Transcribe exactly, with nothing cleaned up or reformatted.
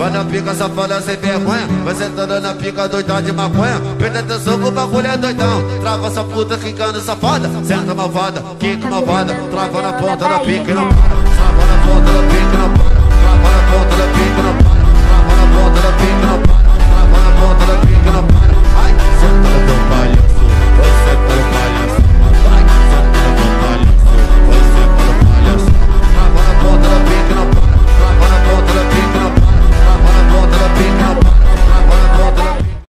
vai na pica safada sem vergonha, vai sentando na pica doidão de maconha. Presta atenção que o bagulho é doidão. Trava essa puta quicando safada, senta malvada, quica malvada, trava na ponta da pica e não para, trava na ponta da pica e não para.